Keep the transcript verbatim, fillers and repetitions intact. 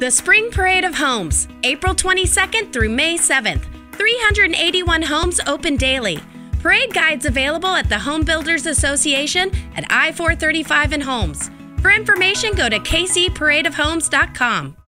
The Spring Parade of Homes, April twenty-second through May seventh. three hundred eighty-one homes open daily. Parade guides available at the Home Builders Association at I four thirty-five and Homes. For information, go to k c parade of homes dot com.